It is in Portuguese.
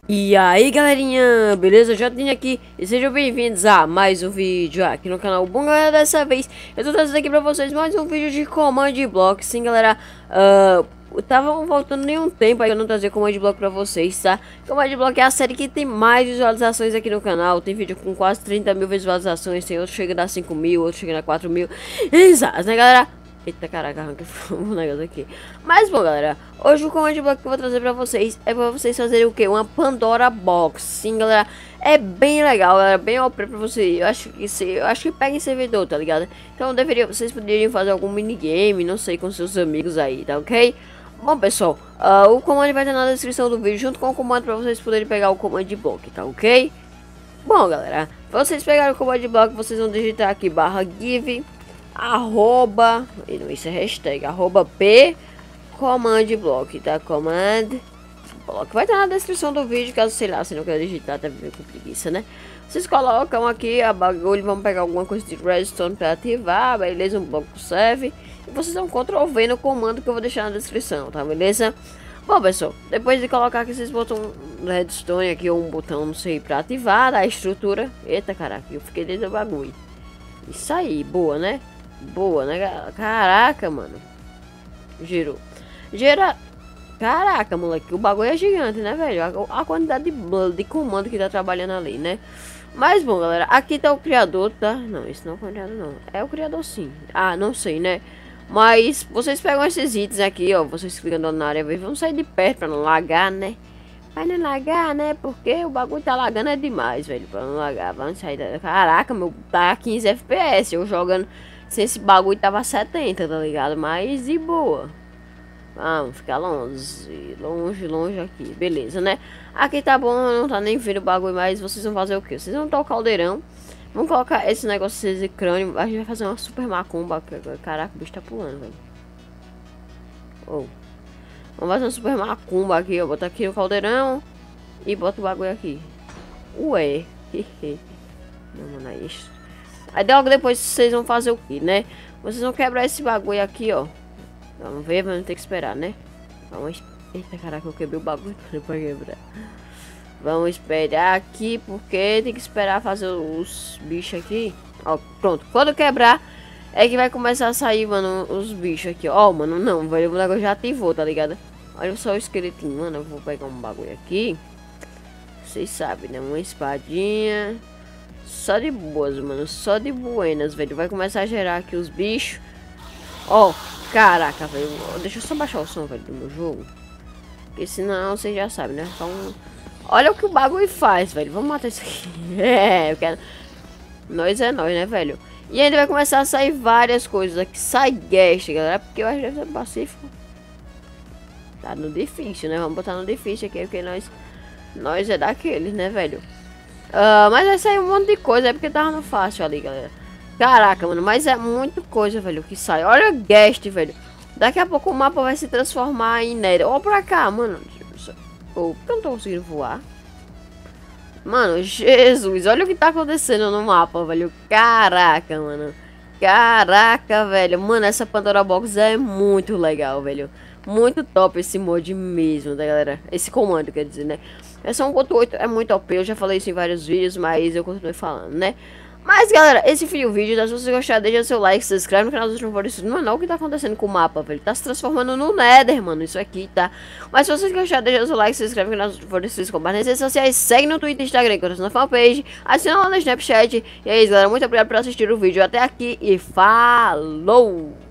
E aí galerinha, beleza? Jotinha aqui e sejam bem-vindos a mais um vídeo aqui no canal. Bom galera, dessa vez eu tô trazendo aqui pra vocês mais um vídeo de Command Block. Sim galera, tava voltando nenhum tempo aí eu não trazer Command Block pra vocês, tá? Command Block é a série que tem mais visualizações aqui no canal. Tem vídeo com quase 30 mil visualizações, tem outro chegando a 5 mil, outro chegando a 4 mil. Exato, né galera? Eita caraca, arranca um negócio aqui. Mas bom galera, hoje o Command Block que eu vou trazer pra vocês é pra vocês fazerem o que? Uma Pandora Box. Sim galera, é bem legal galera, bem OP pra você. Eu acho que pega em servidor, tá ligado? Então vocês poderiam fazer algum minigame, não sei, com seus amigos aí, tá ok? Bom pessoal, o comando vai estar na descrição do vídeo junto com o comando pra vocês poderem pegar o Command Block, tá ok? Bom galera, pra vocês pegarem o Command Block, vocês vão digitar aqui /give arroba, e não, isso é hashtag, arroba p command block, tá? Command block vai estar na descrição do vídeo, caso sei lá, se não quer digitar, tá com preguiça, né? Vocês colocam aqui a bagulho, vão pegar alguma coisa de redstone para ativar, beleza? Um bloco serve, e vocês vão Ctrl V no comando que eu vou deixar na descrição, tá? Beleza? Bom pessoal, depois de colocar aqui, vocês botam um redstone aqui, ou um botão, não sei, para ativar a estrutura. Eita caraca, eu fiquei dentro do bagulho. Isso aí, boa, né? Boa, né? Caraca, mano. Girou. Caraca, moleque. O bagulho é gigante, né, velho? A quantidade de comando que tá trabalhando ali, né? Mas, bom, galera. Aqui tá o criador, tá? Não, esse não é o criador, não. É o criador, sim. Ah, não sei, né? Mas vocês pegam esses itens aqui, ó. Vocês clicando na área, vão sair de perto pra não lagar, né? Pra não lagar, né? Porque o bagulho tá lagando é demais, velho. Pra não lagar. Vamos sair da... Caraca, meu. Tá 15 FPS. Eu jogando... Se esse bagulho tava 70, tá ligado? Mas de boa. Vamos ficar longe. Longe aqui. Beleza, né? Aqui tá bom, não tá nem vendo o bagulho, mas vocês vão fazer o quê? Vocês vão botar o caldeirão. Vamos colocar esse negócio de crânio. A gente vai fazer uma super macumba. Caraca, o bicho tá pulando, velho. Oh. Vamos fazer uma super macumba aqui, ó. Botar aqui o caldeirão. E bota o bagulho aqui. Ué. Não, mano, é isso. Aí logo depois vocês vão fazer o que, né? Vocês vão quebrar esse bagulho aqui, ó. Vamos ver, vamos ter que esperar, né? Vamos... Eita, caraca, eu quebrei o bagulho pra quebrar. Vamos esperar aqui, porque tem que esperar fazer os bichos aqui. Ó, pronto. Quando quebrar, é que vai começar a sair, mano, os bichos aqui. Ó, mano, não, velho, o negócio já ativou, tá ligado? Olha só o esqueletinho, mano. Eu vou pegar um bagulho aqui. Vocês sabem, né? Uma espadinha... Só de boas, mano. Só de buenas, velho. Vai começar a gerar aqui os bichos. Ó, caraca, velho. Deixa eu só baixar o som, velho, do meu jogo. Porque senão, vocês já sabem, né? Então, olha o que o bagulho faz, velho. Vamos matar isso aqui. É, eu quero... Nós é nós, né, velho? E ainda vai começar a sair várias coisas aqui. Sai guest, galera. Porque eu acho que deve ser pacífico. Tá no difícil, né? Vamos botar no difícil aqui, porque nós é daqueles, né, velho? Mas vai sair um monte de coisa, é porque tava no fácil ali, galera. Caraca, mano, mas é muita coisa, velho, que sai. Olha o guest, velho. Daqui a pouco o mapa vai se transformar em Nether. Ó pra cá, mano. Oh, eu não tô conseguindo voar. Mano, Jesus, olha o que tá acontecendo no mapa, velho. Caraca, mano. Caraca, velho. Mano, essa Pandora Box é muito legal, velho. Muito top esse mod mesmo, tá, galera? Esse comando, quer dizer, né? Essa 1.8 é muito OP, eu já falei isso em vários vídeos, mas eu continuo falando, né? Mas, galera, esse foi o vídeo, tá? Se você gostar, deixa seu like, se inscreve no canal se não for isso. Não, o que tá acontecendo com o mapa, velho? Tá se transformando no Nether, mano, isso aqui, tá? Mas se vocês gostaram, deixa seu like, se inscreve no canal se não for isso, compartilha nas redes sociais, segue no Twitter, Instagram, curta na fanpage, assina lá no Snapchat. E é isso, galera, muito obrigado por assistir o vídeo até aqui e falou!